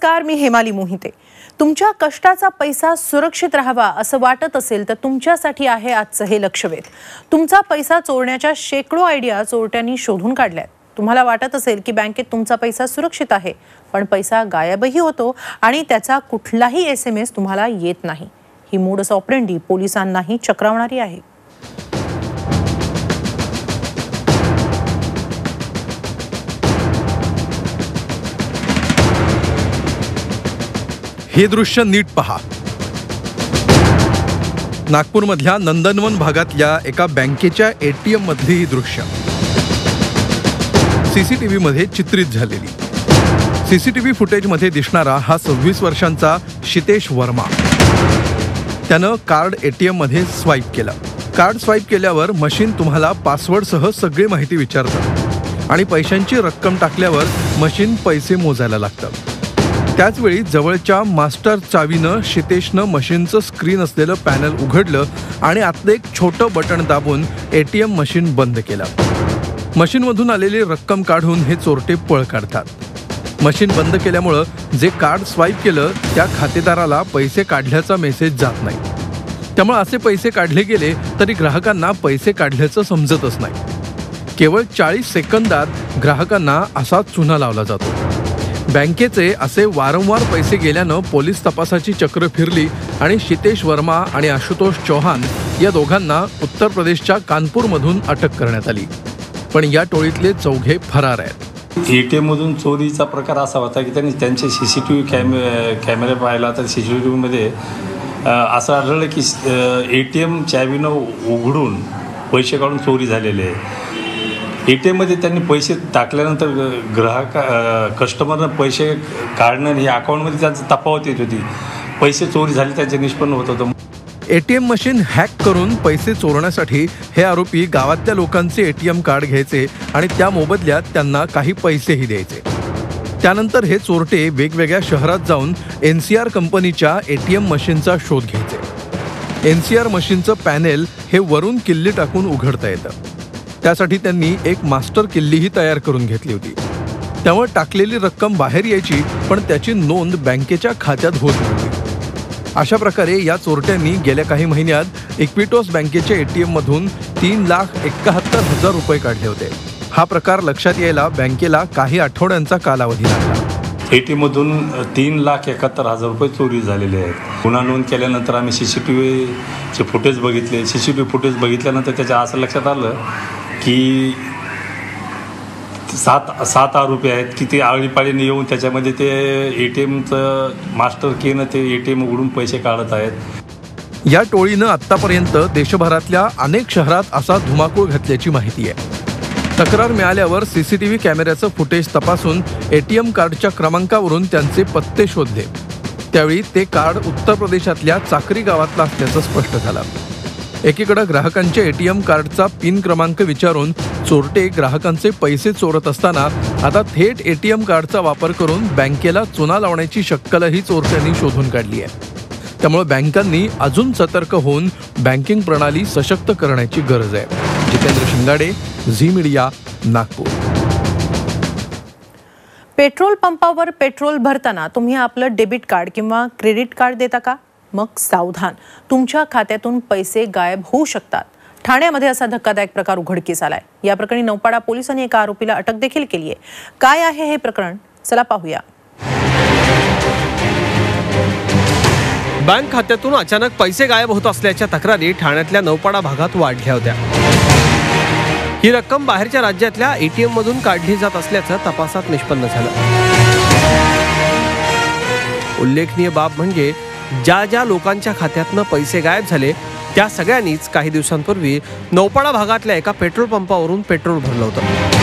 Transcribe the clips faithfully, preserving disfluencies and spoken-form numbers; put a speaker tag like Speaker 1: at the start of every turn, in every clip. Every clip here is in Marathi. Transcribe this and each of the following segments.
Speaker 1: नमस्कार, मी हेमाली मोहिते। तुमच्या कष्टाचा पैसा सुरक्षित राहावा असं वाटत असेल तर तुमच्यासाठी आहे आजचं हे लक्षवेध। तुमचा पैसा चोरण्याच्या शेकडो आयडिया चोरट्यांनी शोधून काढल्यात। तुम्हाला वाटत असेल की बँकेत तुमचा पैसा सुरक्षित आहे, पण पैसा गायबही होतो आणि त्याचा कुठलाही एसएमएस तुम्हाला येत नाही। ही मोडस ऑपरेंडी पोलिसांनाही चक्रावणारी आहे।
Speaker 2: हे दृश्य नीट पहा। नागपूरमधल्या नंदनवन भागातल्या एका बँकेच्या एटीएम मधली ही दृश्य सीसीटीव्ही मध्ये चित्रित झालेली। सीसीटीव्ही फुटेजमध्ये दिसणारा हा सव्वीस वर्षांचा शितेश वर्मा। त्यानं कार्ड एटीएम मध्ये स्वाईप केलं। कार्ड स्वाईप केल्यावर मशीन तुम्हाला पासवर्डसह सगळी माहिती विचारतं आणि पैशांची रक्कम टाकल्यावर मशीन पैसे मोजायला लागतं। त्याचवेळी जवळच्या मास्टर चावीनं शितेशनं मशीनचं स्क्रीन असलेलं पॅनल उघडलं आणि आतलं एक छोटं बटन दाबून एटीएम मशीन बंद केलं। मशीनमधून आलेली रक्कम काढून हे चोरटे पळ काढतात। मशीन बंद केल्यामुळं जे कार्ड स्वाईप केलं त्या खातेदाराला पैसे काढल्याचा मेसेज जात नाही। त्यामुळे असे पैसे काढले गेले तरी ग्राहकांना पैसे काढल्याचं समजतच नाही। केवळ चाळीस सेकंदात ग्राहकांना असा चुना लावला जातो। बँकेचे असे वारंवार पैसे गेल्यानं पोलीस तपासाची चक्र फिरली आणि शितेश वर्मा आणि आशुतोष चौहान या दोघांना उत्तर प्रदेशच्या कानपूरमधून अटक करण्यात आली, पण या टोळीतले चौघे फरार आहेत।
Speaker 3: एटीएम मधून चोरीचा प्रकार असा होता की त्यांनी त्यांचे सीसीटीव्ही कॅमे कॅमेरे पाहिला तर सीसीटीव्हीमध्ये असं आढळलं की एटीएम चावीनं उघडून पैसे काढून चोरी झालेले आहे। एटीएममध्ये त्यांनी पैसे टाकल्यानंतर ग्राहक कस्टमरनं पैसे काढणं हे अकाउंटमध्ये त्यांचं तफावत येत होती। पैसे चोरी झाले त्यांचे निष्पन्न होत होतं।
Speaker 2: एटीएम मशीन हॅक करून पैसे चोरण्यासाठी हे आरोपी गावातल्या लोकांचे एटीएम कार्ड घ्यायचे आणि त्या मोबदल्यात त्यांना काही पैसेही द्यायचे। त्यानंतर हे चोरटे वेगवेगळ्या शहरात जाऊन एनसीआर कंपनीच्या एटीएम मशीनचा शोध घ्यायचे। एनसीआर मशीनचं पॅनेल हे वरून किल्ली टाकून उघडता येतं। त्यासाठी त्यांनी एक मास्टर किल्लीही तयार करून घेतली होती। त्यामुळे टाकलेली रक्कम बाहेर यायची, पण त्याची नोंद बँकेच्या खात्यात होत नव्हती। अशा प्रकारे या चोरट्यांनी गेल्या काही महिन्यात इक्विटोस बँकेच्या एटीएम मधून तीन लाख एकाहत्तर हजार रुपये काढले होते। हा प्रकार लक्षात यायला बँकेला काही आठवड्यांचा कालावधी लागला।
Speaker 3: एटीएम मधून तीन लाख एकाहत्तर हजार रुपये चोरी झालेले आहेत। गुन्हा नोंद केल्यानंतर आम्ही सीसीटीव्हीचे फुटेज बघितले। सीसीटीव्ही फुटेज बघितल्यानंतर त्याच्या असं लक्षात आलं की सात सात आरोपी आहेत की ते आळीपाळीने येऊन त्याच्यामध्ये ते एटीएमचं मास्टर कीनं ते एटीएम उघडून पैसे काढत आहेत।
Speaker 2: या टोळीनं आतापर्यंत देशभरातल्या अनेक शहरात असा धुमाकूळ घातल्याची माहिती आहे। तक्रार मिळाल्यावर सीसीटीव्ही कॅमेऱ्याचं फुटेज तपासून एटीएम कार्डच्या क्रमांकावरून त्यांचे पत्ते शोधले। त्यावेळी ते कार्ड उत्तर प्रदेशातल्या चाकरी गावातलं असल्याचं स्पष्ट झालं। एकीकडे ग्राहकांच्या एटीएम कार्डचा पिन क्रमांक विचारून चोरटे ग्राहकांचे पैसे चोरत असताना आता थेट एटीएम कार्डचा वापर करून बँकेला चुना लावण्याची शक्कलही चोरट्यांनी शोधून काढली आहे। त्यामुळे बँकांनी अजून सतर्क होऊन बँकिंग प्रणाली सशक्त करण्याची गरज आहे। Jitendra Shingade, Zee media, Nagpur.
Speaker 1: Petrol पंपावर पेट्रोल भरताना तुम्ही आपलं डेबिट कार्ड किंवा क्रेडिट कार्ड देता का? मग सावधान, तुमच्या खात्यातून पैसे गायब होऊ शकतात। ठाण्यामध्ये असा धक्कादायक प्रकार उघडकीस आलाय। या प्रकरणी नौपाडा पोलिसांनी एका आरोपीला अटक देखील केली आहे। काय आहे हे प्रकरण, चला पाहूया।
Speaker 4: बँक खात्यातून अचानक पैसे गायब होत असल्याच्या तक्रारी ठाण्यातल्या नौपाडा भागात वाढल्या होत्या। ही रक्कम बाहेरच्या राज्यातल्या एटीएम मधून काढली जात असल्याचं तपासात निष्पन्न झालं। उल्लेखनीय बाब म्हणजे ज्या ज्या लोकांच्या खात्यातनं पैसे गायब झाले त्या सगळ्यांनीच काही दिवसांपूर्वी नौपाडा भागातल्या एका पेट्रोल पंपावरून पेट्रोल भरलं होतं।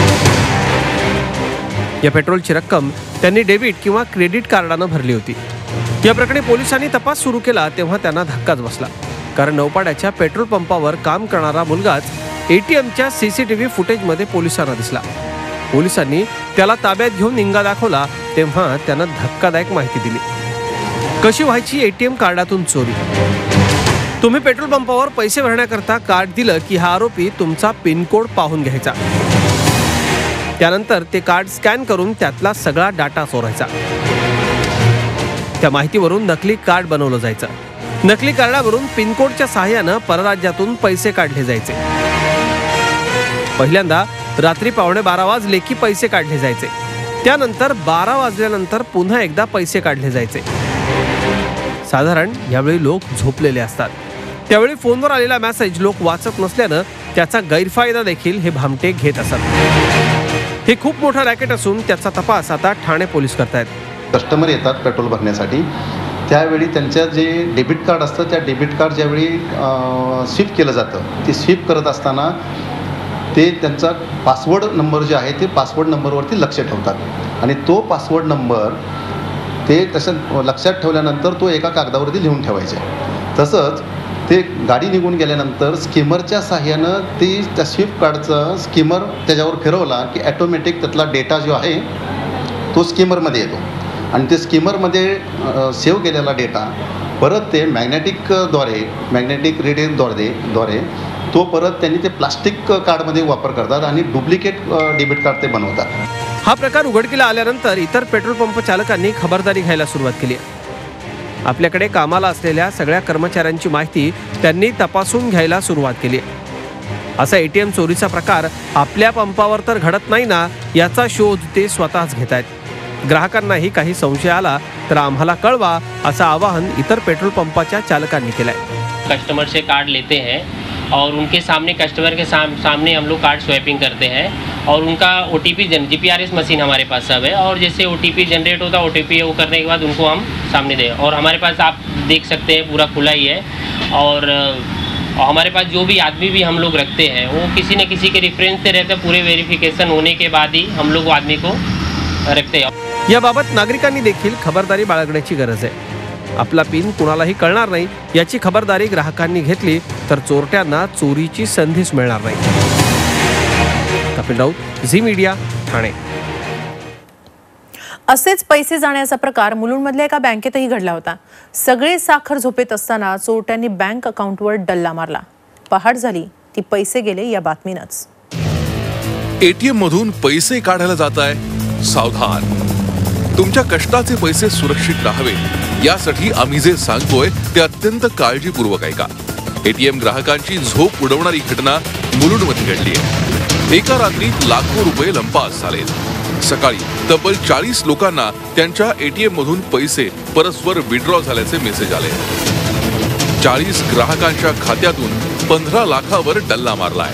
Speaker 4: या पेट्रोलची रक्कम त्यांनी डेबिट किंवा क्रेडिट कार्डानं भरली होती। या प्रकरणी पोलिसांनी तपास सुरू केला तेव्हा त्यांना धक्काच बसला, कारण नौपाड्याच्या पेट्रोल पंपावर काम करणारा मुलगाच एटीएमच्या सीसीटीव्ही फुटेजमध्ये पोलिसांना दिसला। पोलिसांनी त्याला ताब्यात घेऊन निंगा दाखवला तेव्हा त्यानं धक्कादायक माहिती दिली। कशी व्हायची एटीएम कार्डातून चोरी? तुम्ही पेट्रोल पंपावर पैसे भरण्याकरता कार्ड दिलं की हा आरोपी तुमचा पिन कोड पाहून घ्यायचा। त्यानंतर ते कार्ड स्कॅन करून त्यातला सगळा डाटा चोरायचा। त्या माहितीवरून नकली कार्ड बनवलं जायचं. नकली कार्डावरून पिनकोडच्या सहाय्यानं परराज्यातून पैसे काढले जायचे. पहिल्यांदा रात्री पावणे बारा वाजले की पैसे काढले जायचे. त्यानंतर बारा वाजल्यानंतर पुन्हा एकदा पैसे काढले जायचे. साधारण यावेळी लोक झोपलेले असतात. त्यावेळी फोनवर आलेला मेसेज लोक वाचत नसल्यानं त्याचा गैरफायदा देखील हे भामटे घेत असतात. हे खूप मोठं रॅकेट असून त्याचा तपास आता ठाणे पोलीस करतायत.
Speaker 5: कस्टमर येतात पेट्रोल भरण्यासाठी, त्यावेळी त्यांच्या जे डेबिट कार्ड असतं त्या डेबिट कार्ड ज्यावेळी स्वीप केलं जातं, ते स्वीप करत असताना ते त्यांचा पासवर्ड नंबर जे आहे ते पासवर्ड नंबरवरती लक्ष ठेवतात आणि तो पासवर्ड नंबर ते तसं लक्षात ठेवल्यानंतर तो एका कागदावरती लिहून ठेवायचे. तसंच ते गाडी निघून गेल्यानंतर स्किमरच्या साहाय्यानं ती त्या स्विफ्ट कार्डचं स्किमर त्याच्यावर फिरवला की ॲटोमॅटिक त्यातला डेटा जो आहे तो स्किमरमध्ये येतो आणि ते स्किमरमध्ये सेव्ह केलेला डेटा परत ते मॅग्नेटिकद्वारे मॅग्नेटिक रिडरद्वारे द्वारे तो परत त्यांनी ते प्लास्टिक कार्डमध्ये वापर करतात आणि डुप्लिकेट डेबिट कार्ड ते बनवतात.
Speaker 4: हा प्रकार उघडकीला आल्यानंतर इतर पेट्रोल पंप चालकांनी खबरदारी घ्यायला सुरुवात केली. आपल्याकडे कामाला असलेल्या सगळ्या कर्मचाऱ्यांची माहिती त्यांनी तपासून घ्यायला सुरुवात केली. असा एटीएम चोरीचा प्रकार आपल्या पंपावर तर घडत नाही ना, याचा शोध ते स्वतःच घेत आहेत. ग्राहकांनाही काही संशय आला तर आम्हाला कळवा, असं आवाहन इतर पेट्रोल पंपाच्या चालकांनी केलंय.
Speaker 6: कस्टमर से कार्ड लेते हैं और उनके सामने कस्टमर के साम, सामने हम लोग कार्ड स्वैपिंग करते हैं और उनका ओ टी पी जन G P R S machine हमारे पास सब है और जैसे ओ टी पी जनरेट होता है ओ टी पी वो करने के बाद उनको हम सामने दें और हमारे पास आप देख सकते हैं पूरा खुला ही है और, और हमारे पास जो भी आदमी भी हम लोग रखते हैं वो किसी न किसी के रेफरेंस से रहते हैं. पूरे वेरिफिकेशन होने के बाद ही हम लोग आदमी को रखते हैं.
Speaker 4: याबाबत नागरिकांनी देखील खबरदारी बाळगण्याची गरज आहे. आपला पिन कुणालाही कळणार नाही याची खबरदारी ग्राहकांनी घेतली तर चोरट्यांना चोरीची संधीच मिळणार नाही. Kapil Raut, Zee media, Thane.
Speaker 1: असेच पैसे जाण्याचा प्रकार मुलुंडमधल्या एका बँकेतही घडला होता. सगळे साखर झोपेत असताना चोरट्यांनी बँक अकाउंटवर डल्ला मारला. पहाट झाली ती पैसे गेले या बातमीनंच.
Speaker 7: एटीएम मधून पैसे काढायला जाताय, सावधान. तुमच्या कष्टाचे पैसे सुरक्षित राहावे यासाठी आम्ही जे सांगतोय ते अत्यंत काळजीपूर्वक ऐका. एटीएम ग्राहकांची झोप उडवणारी घटना मुलुंडमध्ये घडली आहे. एका रात्रीत लाखो रुपये लंपास झाले. सकाळी तब्बल चाळीस लोकांना त्यांच्या एटीएम मधून पैसे परस्पर विड्रॉ झाल्याचे मेसेज आले. चाळीस ग्राहकांच्या खात्यातून पंधरा लाखावर डल्ला मारलाय.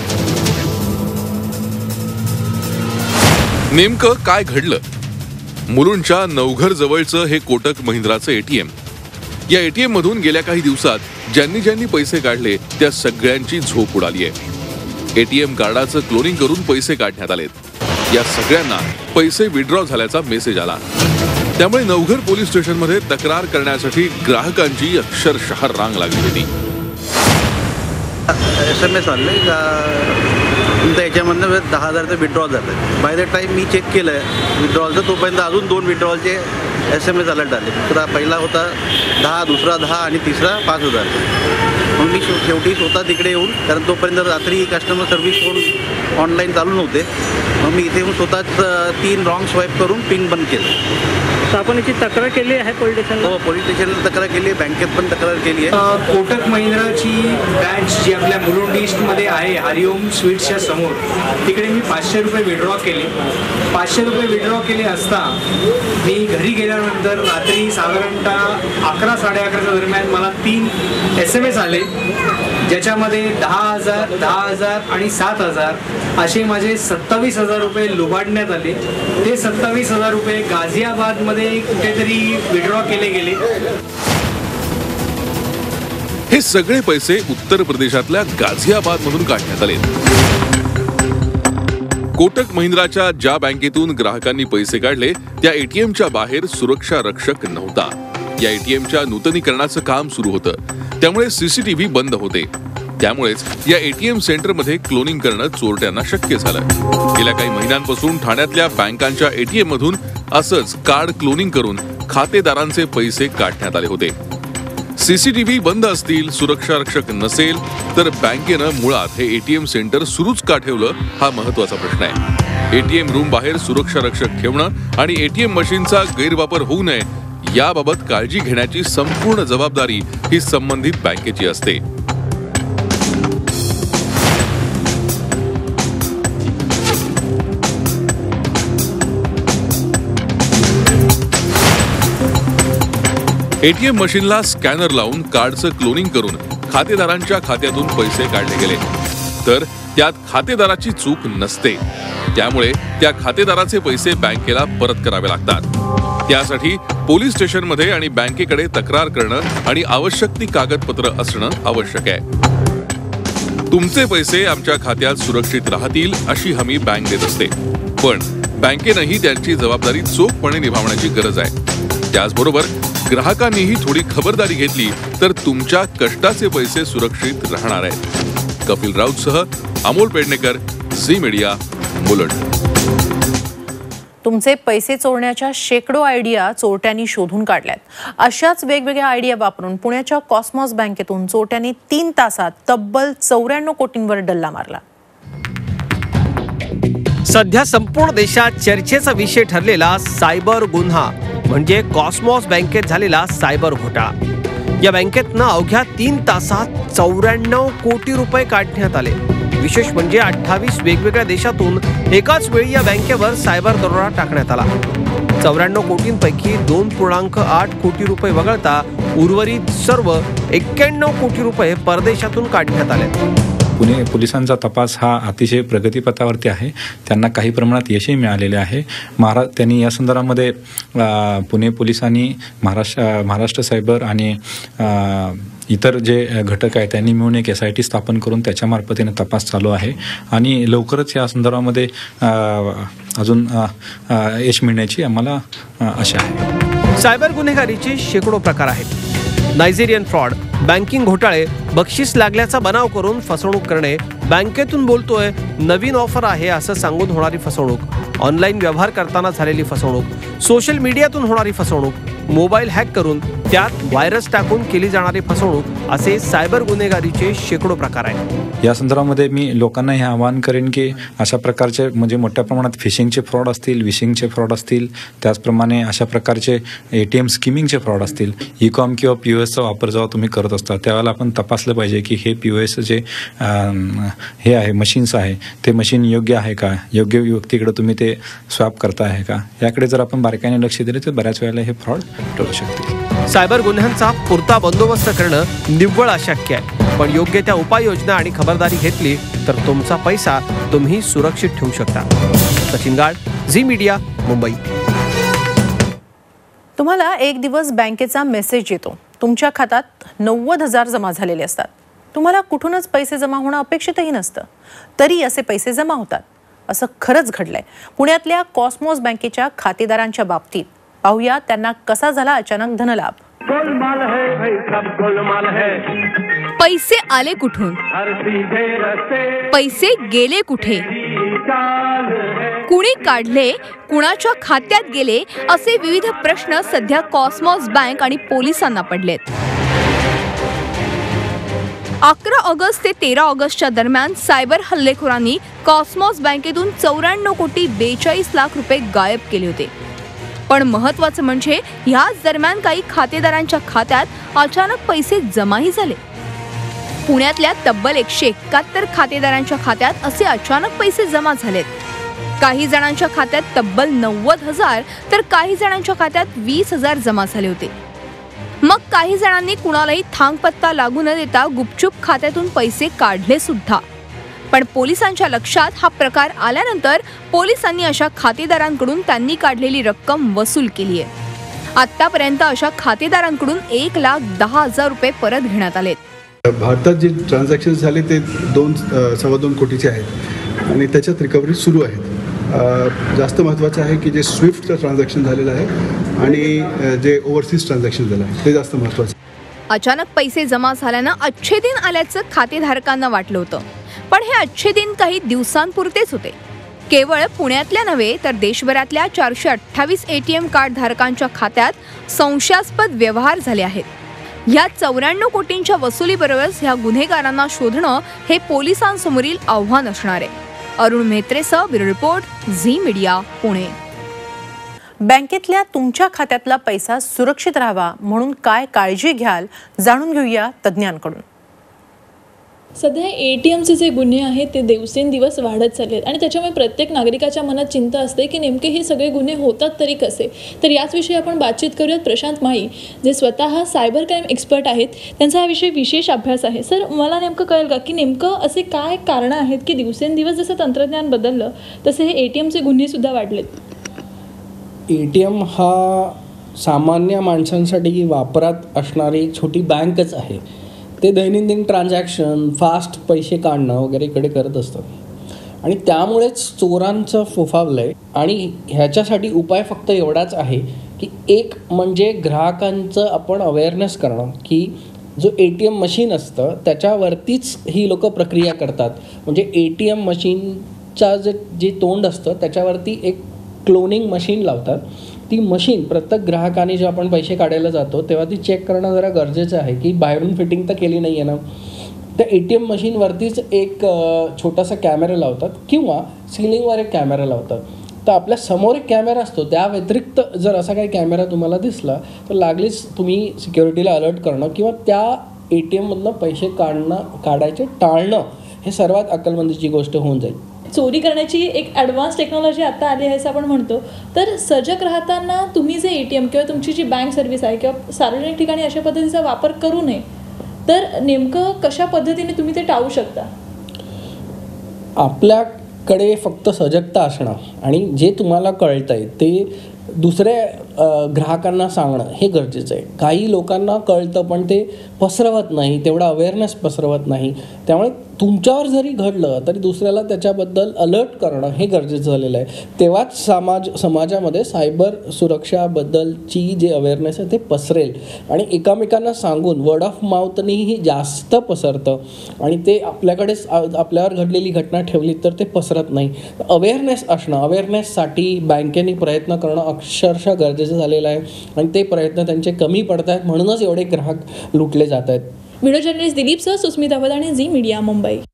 Speaker 7: नेमकं काय घडलं? मुलुंडच्या नवघर जवळचं हे कोटक महिंद्राचं एटीएम. या एटीएम मधून गेल्या काही दिवसात ज्यांनी ज्यांनी पैसे काढले त्या सगळ्यांची झोप उडाली आहे. एटीएम कार्डाचं क्लोनिंग करून पैसे काढण्यात आलेत. या सगळ्यांना पैसे विड्रॉ झाल्याचा मेसेज आला. त्यामुळे नवघर पोलीस स्टेशनमध्ये तक्रार करण्यासाठी ग्राहकांची अक्षरशः रांग लागली होती.
Speaker 8: एस एम एस आले का तुमच्या याच्यामधनं दहा हजारचं विड्रॉल झालं. बाय द टाईम मी चेक केलं आहे विड्रॉलचं, तोपर्यंत अजून दोन विड्रॉलचे एस एम एस अलर्ट आले. तर पहिला होता दहा, दुसरा दहा आणि तिसरा पाच हजार. मग मी शेवटी स्वतः तिकडे येऊन, कारण तोपर्यंत रात्री कस्टमर सर्व्हिस फोन ऑनलाईन चालू नव्हते, मग मी इथे येऊन स्वतःच तीन रॉंग स्वाईप करून पिन बंद केलं.
Speaker 9: तर आपण याची तक्रार केली आहे पोलीस स्टेशनला?
Speaker 8: हो, पोलीस स्टेशनला तक्रार केली आहे, बँकेत पण तक्रार केली आहे.
Speaker 10: कोटक महिंद्राची ब्रँच जी आपल्या मुलुंड ईस्टमध्ये आहे, हरिओम स्वीट्सच्या समोर, तिकडे मी पाचशे रुपये विड्रॉ केले. पाचशे रुपये विड्रॉ केले असता मी घरी गेल्यानंतर रात्री साधारणतः अकरा साडे अकराच्या दरम्यान मला तीन एस एम एस आले, ज्याच्यामध्ये दहा हजार दहा हजार आणि सात हजार असे माझे सत्तावीस हजार रुपये लुबाडण्यात आले. ते सत्तावीस हजार रुपये गाझियाबादमध्ये कुठेतरी विड्रॉ केले गेले.
Speaker 7: हे सगळे पैसे उत्तर प्रदेशातल्या गाझियाबाद मधून काढण्यात आले. कोटक महिंद्राच्या ज्या बँकेतून ग्राहकांनी पैसे काढले त्या एटीएमच्या बाहेर सुरक्षा रक्षक नव्हता. या एटीएमच्या नूतनीकरणाचं काम सुरू होतं, त्यामुळे सीसीटीव्ही बंद होते. त्यामुळेच या एटीएम सेंटरमध्ये क्लोनिंग करणं चोरट्यांना शक्य झालं. गेल्या काही महिन्यांपासून ठाण्यातल्या बँकांच्या एटीएम मधून असंच कार्ड क्लोनिंग करून खातेदारांचे पैसे काढण्यात आले होते. सीसीटीव्ही बंद असतील, सुरक्षा रक्षक नसेल तर बँकेनं मुळात हे एटीएम सेंटर सुरूच का ठेवलं हा महत्वाचा प्रश्न आहे. एटीएम रूम बाहेर सुरक्षा रक्षक ठेवणं आणि एटीएम मशीनचा गैरवापर होऊ नये याबाबत काळजी घेण्याची संपूर्ण जबाबदारी ही संबंधित बँकेची असते. एटीएम मशीनला स्कॅनर लावून कार्डचं क्लोनिंग करून खातेदारांच्या खात्यातून पैसे काढले गेले तर त्यात खातेदाराची चूक नसते. त्यामुळे त्या खातेदाराचे पैसे बँकेला परत करावे लागतात. त्यासाठी पोलीस स्टेशनमध्ये आणि बँकेकडे तक्रार करणं आणि आवश्यक ती कागदपत्र असणं आवश्यक आहे. तुमचे पैसे आमच्या खात्यात सुरक्षित राहतील अशी हमी बँक देत असते, पण बँकेनंही त्यांची जबाबदारी चोखपणे निभावण्याची गरज आहे. त्याचबरोबर ग्राहकांनीही थोडी खबरदारी घेतली तर तुमच्या कष्टाचे पैसे सुरक्षित राहणार आहेत. कपिल राऊतसह अमोल पेडणेकर, झी मीडिया, मुलुंड.
Speaker 1: तुमचे पैसे चोरण्याच्या शेकडो आयडिया चोरट्यांनी शोधून काढल्यात. अशाच वेगवेगळ्या आयडिया वापरून पुण्याच्या कॉस्मॉस बँकेतून चोरट्यांनी तीन तासात तब्बल चौऱ्याण्णव कोटींवर डल्ला मारला.
Speaker 4: सध्या संपूर्ण देशात चर्चेचा विषय ठरलेला सायबर गुन्हा म्हणजे कॉस्मॉस बँकेत झालेला सायबर घोटाळा. या बँकेतनं अवघ्या तीन तासात चौऱ्याण्णव कोटी रुपये काढण्यात आले. विशेष म्हणजे अठ्ठावीस वेगवेगळ्या देशातून एकाच वेळी या बँकेवर सायबर दरोडा टाकण्यात आला. चौऱ्याण्णव कोटींपैकी दोन पूर्णांक आठ कोटी रुपये वगळता उर्वरित सर्व एक्क्याण्णव कोटी रुपये परदेशातून काढण्यात आले.
Speaker 11: पुणे पोलिसांचा तपास हा अतिशय प्रगतीपथावरती आहे. त्यांना काही प्रमाणात यशही मिळालेले आहे. महारा त्यांनी या संदर्भामध्ये पुणे पोलिसांनी महाराष्ट्र महाराष्ट्र सायबर आणि इतर जे घटक आहेत त्यांनी मिळून एक एस आय टी स्थापन करून त्याच्यामार्फतीने तपास चालू आहे आणि लवकरच या संदर्भामध्ये अजून यश मिळण्याची आम्हाला आशा आहे.
Speaker 4: सायबर गुन्हेगारीचे शेकडो प्रकार आहेत. नायजेरियन फ्रॉड, बँकिंग घोटाळे, बक्षीस लागल्याचा बनाव करून फसवणूक करणे, बँकेतून बोलतोय नवीन ऑफर आहे असं सांगून होणारी फसवणूक, ऑनलाईन व्यवहार करताना झालेली फसवणूक, सोशल मीडियातून होणारी फसवणूक, मोबाईल हॅक करून त्यात व्हायरस टाकून केली जाणारी फसवणूक असे सायबर गुन्हेगारीचे शेकडो प्रकार आहेत.
Speaker 11: या संदर्भामध्ये मी लोकांना हे आवाहन करेन की अशा प्रकारचे म्हणजे मोठ्या प्रमाणात फिशिंगचे फ्रॉड असतील, विशिंगचे फ्रॉड असतील, त्याचप्रमाणे अशा प्रकारचे ए टी एम स्किमिंगचे फ्रॉड असतील, ई कॉम किंवा पी ओ एसचा वापर जेव्हा तुम्ही करत असता त्यावेळेला आपण तपासलं पाहिजे की हे पी ओ एस जे हे आहे मशीन्स आहे ते मशीन योग्य आहे का, योग्य व्यक्तीकडे तुम्ही ते स्वॅप करता आहे का, याकडे जर आपण बारकाईने लक्ष दिले तर बऱ्याच वेळेला हे फ्रॉड टळू शकते.
Speaker 4: सायबर गुन्ह्यांचा पुरता बंदोबस्त करणं निव्वळ अशक्य आहे, पण योग्य त्या उपाययोजना आणि खबरदारी घेतली तर तुमचा पैसा तुम्ही सुरक्षित ठेवू शकता. सचिन गाड, झी मीडिया, मुंबई.
Speaker 1: तुम्हाला एक दिवस बँकेचा मेसेज येतो. तुमच्या खात्यात नव्वद हजार जमा झालेले असतात. तुम्हाला कुठूनच पैसे जमा होणं अपेक्षितही नसतं, तरी असे पैसे जमा होतात. असं खरंच घडलंय पुण्यातल्या कॉस्मॉस बँकेच्या खातेदारांच्या बाबतीत. पाहूया त्यांना कसा झाला अचानक धनलाभ.
Speaker 12: पैसे आले कुठून, पैसे गेले कुठे, कुणी काढले, कुणाच्या खात्यात गेले असे विविध प्रश्न सध्या कॉस्मॉस बँक आणि पोलिसांना पडलेत. अकरा ऑगस्ट ते तेरा ऑगस्टच्या दरम्यान सायबर हल्लेखोरांनी कॉस्मॉस बँकेतून चौऱ्याण्णव कोटी बेचाळीस लाख रुपये गायब केले होते. पण महत्वाचं म्हणजे ह्याच दरम्यान काही खातेदारांच्या खात्यात अचानक पैसे जमाही झाले. पुण्यातल्या तब्बल एकशे एकाहत्तर खातेदारांच्या खात्यात असे अचानक पैसे जमा झालेत. काही जणांच्या खात्यात तब्बल नव्वद हजार तर काही जणांच्या खात्यात वीस हजार जमा झाले होते. मग काही जणांनी कुणालाही थांगपत्ता लागू न देता गुपचूप खात्यातून पैसे काढले सुद्धा. पण पोलिसांच्या लक्षात हा प्रकार आल्यानंतर पोलिसांनी अशा खातेदारांकडून त्यांनी काढलेली रक्कम वसूल केली आहे. आतापर्यंत अशा खातेदारांकडून एक लाख दहा हजार रुपये परत घेण्यात आलेत.
Speaker 13: भारतात जे ट्रान्झॅक्शन झाले ते दोन सव्वा दोन कोटीचे आहेत आणि त्याच्यात रिकव्हरी सुरू आहेत. जास्त महत्त्वाचं आहे की जे स्विफ्टचं ट्रान्झॅक्शन झालेलं आहे आणि जे ओव्हरसीज ट्रान्झॅक्शन झालं आहे ते जास्त महत्त्वाचं.
Speaker 12: अचानक पैसे जमा झाल्यानं अच्छे दिन आल्याचं खातेधारकांना वाटलं होतं, पण हे अच्छे दिन काही दिवसांपुरतेच होते. केवळ पुण्यातल्या नव्हे तर देशभरातल्या चारशे अठ्ठावीस एटीएम कार्ड धारकांच्या खात्यात संशयास्पद व्यवहार झाले आहेत. या चौऱ्याण्णव कोटींच्या वसुलीबरोबरच ह्या गुन्हेगारांना शोधणं हे पोलिसांसमोरील आव्हान असणार आहे. अरुण मेहत्रेसह ब्युरो रिपोर्ट, झी मीडिया, पुणे.
Speaker 1: बँकेतल्या तुमच्या खात्यातला पैसा सुरक्षित राहावा म्हणून काय काळजी घ्याल जाणून घेऊया तज्ज्ञांकडून.
Speaker 14: सध्या ए टी एमचे जे गुन्हे आहेत ते दिवसेंदिवस वाढत चालले आहेत आणि त्याच्यामुळे प्रत्येक नागरिकाच्या मनात चिंता असते की नेमके हे सगळे गुन्हे होतात तरी कसे. तर याचविषयी आपण बातचीत करूयात प्रशांत माळी, जे स्वतः सायबर क्राईम एक्सपर्ट आहेत. त्यांचा याविषयी विशेष अभ्यास आहे. सर, मला नेमकं कळेल का की नेमकं असे काय कारणं आहेत की दिवसेंदिवस जसं तंत्रज्ञान बदललं तसे हे ए टी एमचे गुन्हेसुद्धा वाढलेत.
Speaker 15: ए टी एम हा सामान्य माणसांसाठी वापरात असणारी एक छोटी बँकच आहे. ते दैनंदिन ट्रान्झॅक्शन, फास्ट पैसे काढणं वगैरे इकडे करत असतात आणि त्यामुळेच चोरांचं फोफावलं आहे. आणि ह्याच्यासाठी उपाय फक्त एवढाच आहे की एक म्हणजे ग्राहकांचं आपण अवेअरनेस करणं की जो ए टी एम मशीन असतं त्याच्यावरतीच ही लोक प्रक्रिया करतात. म्हणजे ए टी एम मशीनचा जे जे तोंड असतं त्याच्यावरती एक क्लोनिंग मशीन लावतात. ती मशीन प्रत्येक ग्राहकाने जेव्हा आपण पैसे काढायला जातो तेव्हा ती चेक करणं जरा गरजेचं आहे की बाहेरून फिटिंग तर केली नाही आहे ना. त्या ए टी एम मशीनवरतीच एक छोटासा कॅमेरा लावतात किंवा सिलिंगवर एक कॅमेरा लावतात. तर आपल्या समोर एक कॅमेरा असतो, त्या व्यतिरिक्त जर असा काही कॅमेरा तुम्हाला दिसला तर लागलीच तुम्ही सिक्युरिटीला अलर्ट करणं किंवा त्या ए टी एममधनं पैसे काढणं काढायचे टाळणं हे सर्वात अक्कलमंदीची गोष्ट होऊन जाईल.
Speaker 14: चोरी करण्याची एक ॲडव्हान्स टेक्नॉलॉजी आता आली आहे असं आपण म्हणतो. तर सजग राहताना तुम्ही जे ए टी एम किंवा तुमची जी बँक सर्व्हिस आहे किंवा सार्वजनिक ठिकाणी अशा पद्धतीचा वापर करू नये, तर नेमकं कशा पद्धतीने तुम्ही ते टाळू शकता?
Speaker 15: आपल्याकडे फक्त सजगता असणं आणि जे तुम्हाला कळतं आहे ते दुसऱ्या ग्राहकांना सांगणं हे गरजेचं आहे. काही लोकांना कळतं पण ते पसरवत नाही, तेवढा अवेअरनेस पसरवत नाही. त्यामुळे तुमच्यावर जरी घडलं तरी दुसऱ्याला त्याच्याबद्दल अलर्ट करणं हे गरजेचं झालेलं आहे. तेव्हाच समाज समाजामध्ये सायबर सुरक्षाबद्दलची जे अवेअरनेस आहे ते पसरेल आणि एकामेकांना सांगून वर्ड ऑफ माउथनीही जास्त पसरतं आणि ते आपल्याकडेच आपल्यावर घडलेली घटना ठेवली तर ते पसरत नाही. अवेअरनेस असणं, अवेअरनेससाठी बँकेने प्रयत्न करणं अक्षरशः गरजेचं झालेलं आहे आणि ते प्रयत्न त्यांचे कमी पडत आहेत, म्हणूनच एवढे ग्राहक लुटले जात आहेत.
Speaker 14: व्हिडिओ जर्नलिस्ट दिलीप सह, सुस्मिता वदाणे, झी मीडिया, मुंबई.